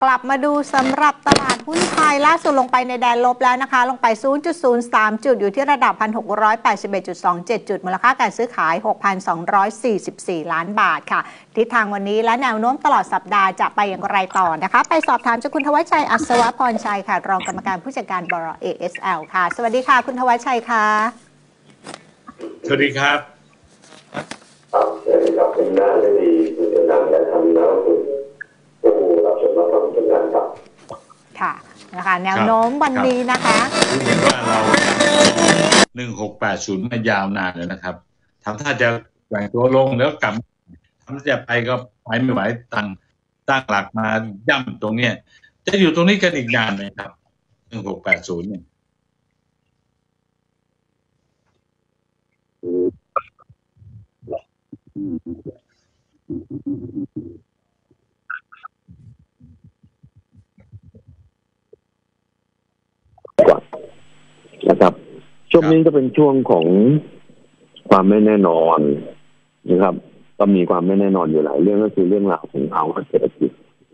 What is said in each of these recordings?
กลับมาดูสำหรับตลาดหุ้นไทยล่าสุดลงไปในแดนลบแล้วนะคะลงไป 0.03 จุดอยู่ที่ระดับ 1,681.27 จุดมูลค่าการซื้อขาย 6,244 ล้านบาทค่ะทิศทางวันนี้และแนวโน้มตลอดสัปดาห์จะไปอย่างไรต่อนะคะไปสอบถามจากคุณทวัชชัยอัศวพรชัยค่ะรองกรรมการผู้จัดการบล. ASL ค่ะสวัสดีค่ะคุณทวัชชัยค่ะสวัสดีครับครับสวัสดีครับเป็นหน้าได้ดีคุณจะนำและทำแล้วคุณผู้รับชมรับฟังทุกท่านครับค่ะนะคะแนวโน้มวันนี้นะคะเห็นว่าเรา1680มายาวนานเลยนะครับทำท่าจะแกว่งตัวลงแล้วกลับทำท่าจะไปก็ไปไม่ไหวตั้งหลักมาย่ำตรงเนี้ยจะอยู่ตรงนี้กันอีกนานไหมครับ1680เนี่ยนะครับช่วงนี้ก็เป็นช่วงของความไม่แน่นอนนะครับก็มีความไม่แน่นอนอยู่หลายเรื่องก็คือเรื่องราวของภาวะเศรษฐกิจ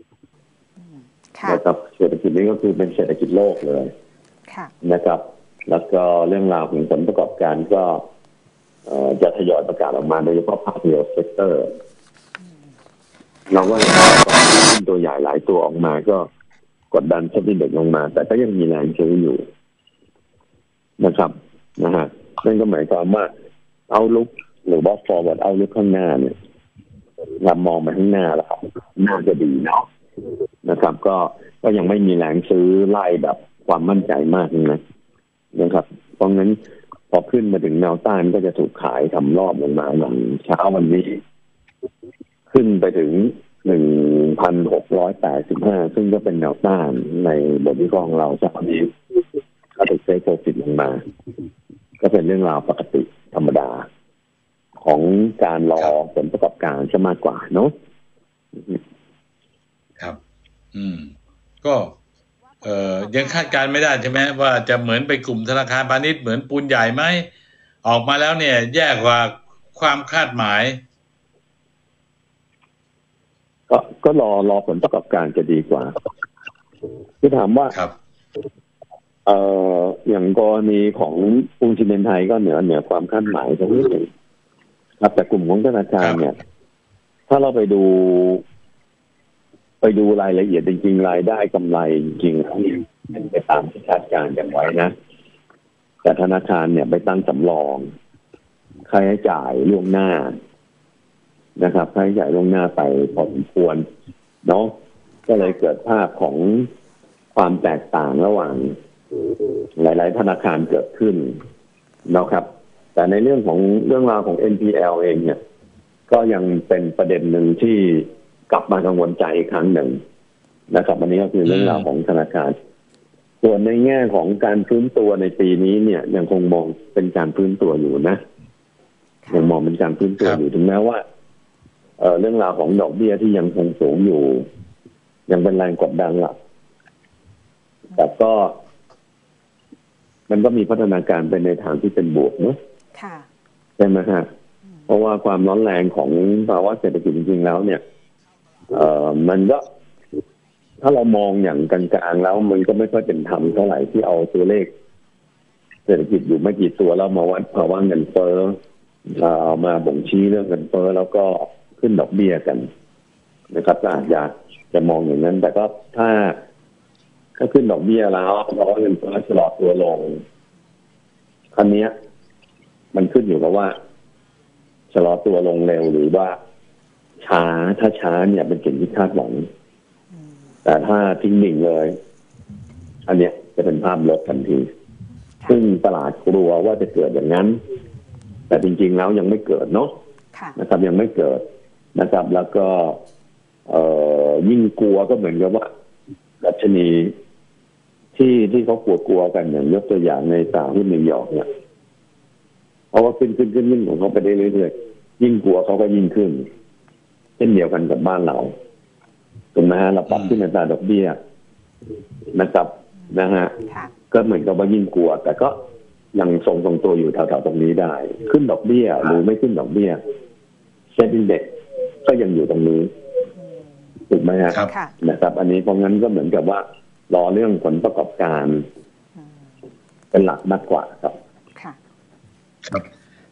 นะครับเศรษฐกิจนี้ก็คือเป็นเศรษฐกิจโลกเลยนะครับแล้วก็เรื่องราวของผลประกอบการก็จะทยอยประกาศออกมาโดยเฉพาะภาคเดียวเซกเตอร์เราก็เห็นว่าตัวใหญ่หลายตัวออกมาก็กดดันเซ็นดิ้งเด็กลงมาแต่ก็ยังมีแรงซื้ออยู่นะครับนะฮะนั่นก็หมายความว่าเอาลุกหรือว่า forward เอาลุกข้างหน้าเนี่ยเรามองไปข้างหน้าแล้วครับน่าจะดีเนาะนะครับก็ยังไม่มีแรงซื้อไล่แบบความมั่นใจมากนะครับเพราะงั้นพอขึ้นมาถึงแนวต้านก็จะถูกขายทำรอบลงมาอย่างเช้าวันนี้ขึ้นไปถึง 1,685 ซึ่งก็เป็นแนวต้านในบทวิเคราะห์ของเราเช้านี้ก็ถูกเซ็ตโปรฟิตลงมาก็เป็นเรื่องราวปกติธรรมดาของการรอผลประกอบการจะมากกว่าเนาะครับก็ยังคาดการไม่ได้ใช่ไหมว่าจะเหมือนไปกลุ่มธนาคารพาณิชย์เหมือนปูนใหญ่ไหมออกมาแล้วเนี่ยแย่กว่าความคาดหมายก็รอผลประกอบการจะดีกว่าคือถามว่าครับอย่างกรณีของปูนซีเมนต์ไทยก็เหนือความคาดหมายตรงนี้ครับแต่กลุ่มของธนาคารเนี่ยถ้าเราไปดูรายละเอียดจริงๆรายได้กำไรจริงๆเป็นไปตามที่คาดการณ์กันไว้นะแต่ธนาคารเนี่ยไปตั้งสำรองค่าใช้จ่ายล่วงหน้านะครับค่าใช้จ่ายล่วงหน้าไปพอสมควรเนาะก็เลยเกิดภาพของความแตกต่างระหว่างหลายๆธนาคารเกิดขึ้นนะครับแต่ในเรื่องราวของ NPL เองเนี่ยก็ยังเป็นประเด็นหนึ่งที่กลับมากังวลใจอีกครั้งหนึ่งนะครับอันนี้ก็คือเรื่องราวของธนาคารส่วนในแง่ของการฟื้นตัวในปีนี้เนี่ยยังคงมองเป็นการฟื้นตัวอยู่นะยังมองเป็นการฟื้นตัวอยู่ถึงแม้ว่าเรื่องราวของดอกเบี้ยที่ยังคงสูงอยู่ยังเป็นแรงกดดันหลักแต่ก็มันก็มีพัฒนาการไปในทางที่เป็นบวกเนอะใช่ไหมฮะเพราะว่าความร้อนแรงของภาวะเศรษฐกิจจริงๆแล้วเนี่ยมันก็ถ้าเรามองอย่างกลางๆแล้วมันก็ไม่ค่อยเป็นธรรมเท่าไหร่ที่เอาตัวเลขเศรษฐกิจอยู่ไม่กี่ตัวแล้วมาวัดภาวะเงินเฟ้อเอามาบ่งชี้เรื่องเงินเฟ้อแล้วก็ขึ้นดอกเบี้ยกันนะครับก็อาจจะมองอย่างนั้นแต่ก็ถ้าขึ้นดอกเบี้ยแล้วเพราะว่าเงินเฟ้อชะลอตัวลงครั้งนี้มันขึ้นอยู่กับว่าชะลอตัวลงเร็วหรือว่าถ้าช้าเนี่ยเป็นสิ่งที่คาดหวังแต่ถ้าทิ้งดิ่งเลยอันเนี้ยจะเป็นภาพลบทันทีซึ่งตลาดกลัวว่าจะเกิดอย่างนั้นแต่จริงๆแล้วยังไม่เกิดเนาะนะครับยังไม่เกิดนะครับแล้วก็ยิ่งกลัวก็เหมือนกับว่าดัชนีที่เขากลัวกันอย่างยกตัวอย่างในตลาดหุ้นนิวยอร์กเนี่ยเพราะว่าขึ้นของเขาไปได้เรื่อยๆยิ่งกลัวเขาก็ยิ่งขึ้นเช่นเดียวกันกับบ้านเราถูกไหมฮะเราปรับขึ้นอัตราดอกเบี้ยนะครับนะฮะก็เหมือนกับว่ายิ่งกลัวแต่ก็ยังทรงตัวอยู่แถวๆตรงนี้ได้ขึ้นดอกเบี้ยหรือไม่ขึ้นดอกเบี้ยเซ็นดิ้งเด็กก็ยังอยู่ตรงนี้ถูกไหมฮะครับค่ะนะครับอันนี้เพราะงั้นก็เหมือนกับว่ารอเรื่องผลประกอบการเป็นหลักมากกว่าครับค่ะครับ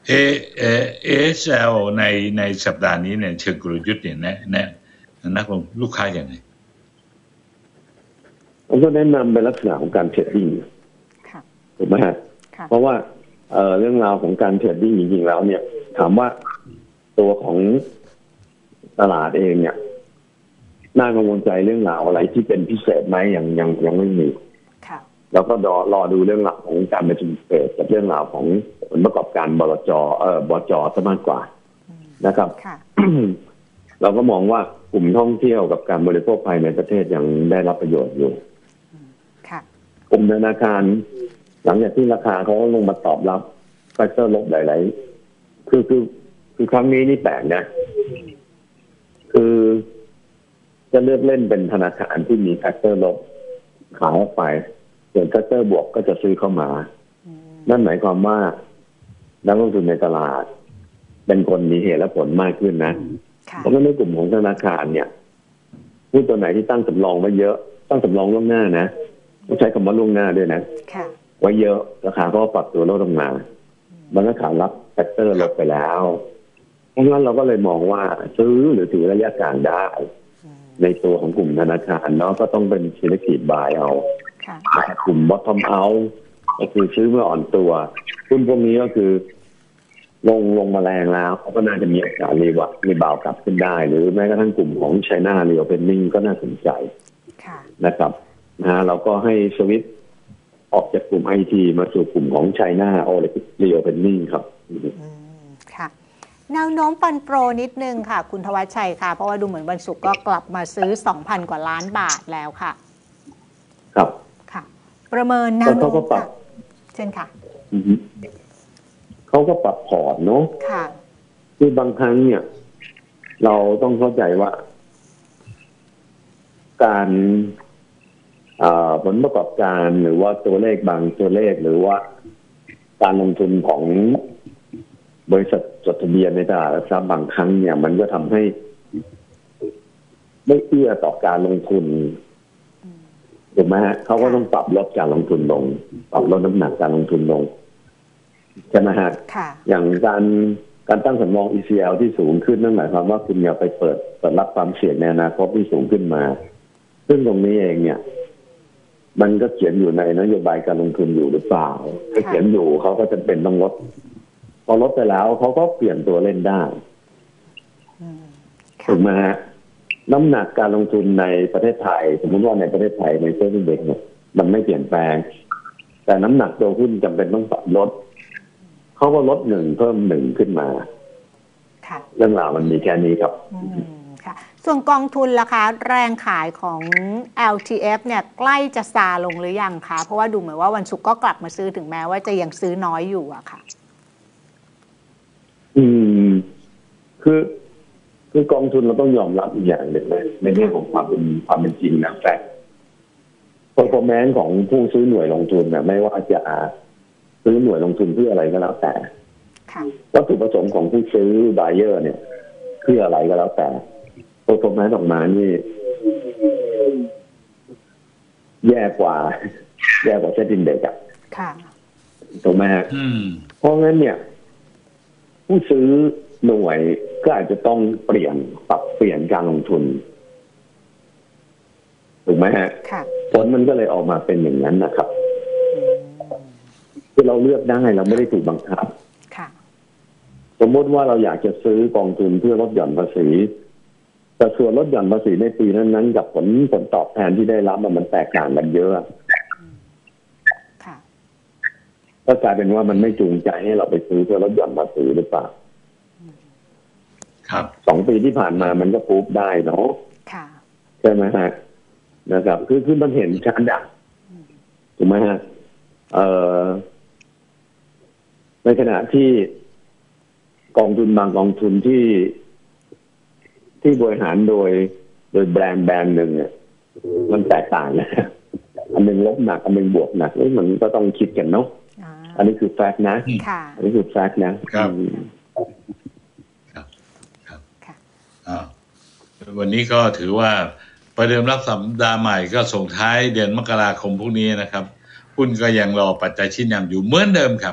ASL ในสัปดาห์นี้เนี่ยเชิงกลยุทธ์เนี่ยแนะนักลงลูกค้าอย่างไรผมก็แนะนำเป็นลักษณะของการเทรดดิ้งค่ะถูกไหมฮะค่ะเพราะว่าเรื่องราวของการเทรดดิ้งจริงๆแล้วเนี่ย ถามว่าตัวของตลาดเองเนี่ยน่ากังวลใจเรื่องราวอะไรที่เป็นพิเศษไหมยังไม่มีค่ะแล้วก็รอดูเรื่องราวของการประชุมเฟดกับเรื่องราวของผลประกอบการบลจบจซะมากกว่านะครับค่ะเราก็มองว่ากลุ่มท่องเที่ยวกับการบริโภคภายในประเทศยังได้รับประโยชน์อยู่ค่ะกลุ่มธนาคารหลังจากที่ราคาเขาลงมาตอบรับแฟกเตอร์ลบหลายๆคือครั้งนี้นี่แปลกนะคือจะเลือกเล่นเป็นธนาคารที่มีแฟกเตอร์ลบขายออกไปส่วนแฟกเตอร์บวกก็จะซื้อเข้ามานั่นหมายความว่านักลงทุนในตลาดเป็นคนมีเหตุและผลมากขึ้นนะค่ะเพราะฉะนั้นในกลุ่มของธนาคารเนี่ยหุ้นตัวไหนที่ตั้งสำรองไว้เยอะตั้งสำรองล่วงหน้านะต้องใช้คำว่าล่วงหน้าด้วยนะค่ะไว้เยอะราคาก็ปรับตัวลดลงมามันก็ขารับแฟกเตอร์ลดไปแล้วเพราะงั้นเราก็เลยมองว่าซื้อหรือถือระยะกลางได้ในตัวของกลุ่มธนาคารเนาะก็ต้องเป็น selective buy เอาค่ะกลุ่ม bottom out ก็คือซื้อเมื่ออ่อนตัวหุ้นพวกนี้ก็คือลงมาแรงแล้วเขาก็น่าจะมีโอกาสรีบาวกลับขึ้นได้ หรือแม้กระทั่งกลุ่มของ China Reopening ก็น่าสนใจค่ะนะครับเราก็ให้สวิตช์ออกจากกลุ่ม IT มาสู่กลุ่มของ China Reopening ครับค่ะ แนวโน้มปันโปรนิดนึงค่ะ คุณธวัชชัยค่ะ เพราะว่าดูเหมือนวันศุกร์ก็กลับมาซื้อ 2,000 กว่าล้านบาทแล้วค่ะครับค่ะ ประเมินแนวโน้เขาก็มปรับค่ะเช่นค่ะเขาก็ปรับพอร์ตเนาะค่ะคือบางครั้งเนี่ย เราต้องเข้าใจว่า การผลประกอบการหรือว่าตัวเลขบางตัวเลขหรือว่าการลงทุนของบริษัทจดทะเบียนในตลาดหลักทรัพย์บางครั้งเนี่ย มันก็ทำให้ไม่เอื้อต่อการลงทุนถูกไหมฮะเขาก็ต้องปรับลดการลงทุนลงปรับลดน้ำหนักการลงทุนลงใช่ไหมฮะค่ะอย่างการตั้งสำรอง ECL ที่สูงขึ้นนั่นหมายความว่าคุณอย่าไปเปิดรับความเสี่ยงในอนาคตที่สูงขึ้นมา ซึ่งตรงนี้เองเนี่ย มันก็เขียนอยู่ในนโยบายการลงทุนอยู่หรือเปล่าถ้าเขียนอยู่เขาก็จะเป็นต้องลดพอลดไปแล้วเขาก็เปลี่ยนตัวเล่นได้ถูกไหมฮะน้ำหนักการลงทุนในประเทศไทยสมมติว่าในประเทศไทยในเซ็นทรัลเบงก์เนี่ยมันไม่เปลี่ยนแปลงแต่น้ำหนักตัวหุ้นจำเป็นต้องปรับลดเขาก็ลดหนึ่งเพิ่มหนึ่งขึ้นมาค่ะเรื่องราวมันมีแค่นี้ครับค่ะ ส่วนกองทุนล่ะคะ แรงขายของ LTF เนี่ยใกล้จะซาลงหรือยังคะ เพราะว่าดูเหมือนว่าวันศุกร์ก็กลับมาซื้อถึงแม้ว่าจะยังซื้อน้อยอยู่อะค่ะคือกองทุนเราต้องยอมรับอีกอย่างหนึ่งนะในเรื่องของความเป็นจริงนะแฟกต์performanceของผู้ซื้อหน่วยลงทุนนะไม่ว่าจะซื้อหน่วยลงทุนเพื่ออะไรก็แล้วแต่ค่ะวัตถุประสงค์ของผู้ซื้อ buyer เนี่ยเพื่ออะไรก็แล้วแต่ performance ออกมานี่แย่กว่าเซ็ตอินเด็กซ์ค่ะถูกไหมฮะเพราะงั้นเนี่ย ผู้ซื้อหน่วยก็อาจจะต้องปรับเปลี่ยนการลงทุนถูกไหมฮะค่ะผลมันก็เลยออกมาเป็นอย่างนั้นนะครับคือเราเลือกได้เราไม่ได้ถูกบังคับค่ะสมมติว่าเราอยากจะซื้อกองทุนเพื่อลดหย่อนภาษีแต่ส่วนลดหย่อนภาษีในปีนั้นๆกับผลตอบแทนที่ได้รับมันแตกต่างกันเยอะค่ะก็กลายเป็นว่ามันไม่จูงใจให้เราไปซื้อเพื่อลดหย่อนภาษีหรือเปล่าครับ 2 ปีที่ผ่านมามันก็ปุ๊บได้เนาะค่ะใช่ไหมฮะนะครับคือมันเห็นชัดอะถูกไหมฮะในขณะที่กองทุนบางกองทุนที่บริหารโดยแบรนด์หนึ่งเนี่ยมันแตกต่างนะอันหนึ่งลบหนักอันหนึ่งบวกหนักมันก็ต้องคิดกันเนาะอันนี้คือแฟกต์นะค่ะอันนี้คือแฟกต์นะครับวันนี้ก็ถือว่าประเดิมรับสัปดาห์ใหม่ก็ส่งท้ายเดือนมกราคมพรุ่งนี้นะครับหุ้นก็ยังรอปัจจัยชี้นำอยู่เหมือนเดิมครับ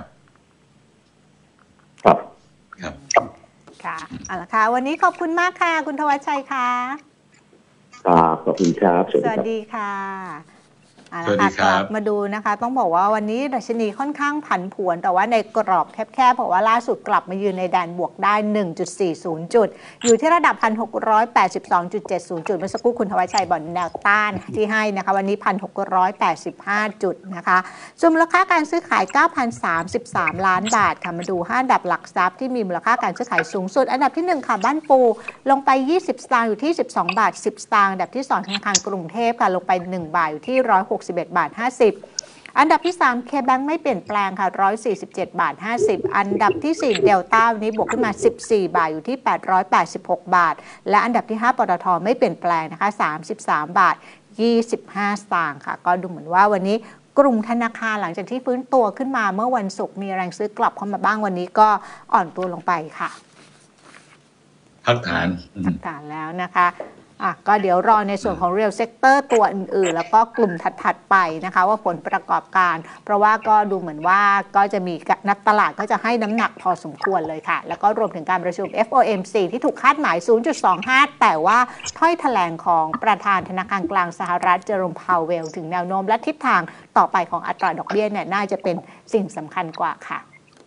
ครับครับค่ะเอาละค่ะวันนี้ขอบคุณมากค่ะคุณธวัชชัยค่ะครับขอบคุณครับสวัสดีค่ะเอาละค่ะกลับมาดูนะคะต้องบอกว่าวันนี้ดัชนีค่อนข้างผันผวนแต่ว่าในกรอบแคบๆเพราะว่าล่าสุดกลับมายืนในแดนบวกได้ 1.40 จุดอยู่ที่ระดับ 1,682.70 จุดเมื่อสักครู่คุณธวัชชัยบอกแนวต้านที่ให้นะคะวันนี้ 1,685 จุดนะคะส่วนมูลค่าการซื้อขาย 9,033 ล้านบาทค่ะมาดู5อันดับหลักทรัพย์ที่มีมูลค่าการซื้อขายสูงสุดอันดับที่1ค่ะบ้านปูลงไป20 สตางค์อยู่ที่12 บาท 10 สตางค์อันดับที่2ธนาคารกรุงเทพค่ะลงไป1 บาทอยู่ที่161 บาท 50อันดับที่3 K-Bank ไม่เปลี่ยนแปลงค่ะ147 บาท 50อันดับที่4เดลต้าวันนี้บวกขึ้นมา14 บาทอยู่ที่886 บาทและอันดับที่5ปตทไม่เปลี่ยนแปลงนะคะ33 บาท 25 สตางค์ค่ะก็ดูเหมือนว่าวันนี้กลุ่มธนาคารหลังจากที่ฟื้นตัวขึ้นมาเมื่อวันศุกร์มีแรงซื้อกลับเข้ามาบ้างวันนี้ก็อ่อนตัวลงไปค่ะพักฐานแล้วนะคะก็เดี๋ยวรอในส่วนของ Real Sector ตัวอื่นๆแล้วก็กลุ่มถัดๆไปนะคะว่าผลประกอบการเพราะว่าก็ดูเหมือนว่าก็จะมีนักตลาดก็จะให้น้ำหนักพอสมควรเลยค่ะแล้วก็รวมถึงการประชุม FOMC ที่ถูกคาดหมาย 0.25 แต่ว่าถ้อยแถลงของประธานธนาคารกลางสหรัฐเจอโรม พาวเวลถึงแนวโน้มและทิศทางต่อไปของอัตราดอกเบี้ยเนี่ยน่าจะเป็นสิ่งสำคัญกว่าค่ะ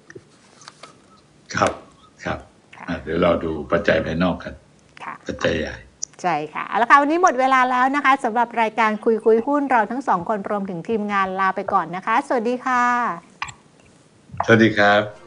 ครับเดี๋ยวเราดูปัจจัยภายนอกกันปัจจัยใหญ่ใช่ค่ะเอาละค่ะวันนี้หมดเวลาแล้วนะคะสำหรับรายการคุยหุ้นเราทั้งสองคนรวมถึงทีมงานลาไปก่อนนะคะสวัสดีค่ะสวัสดีครับ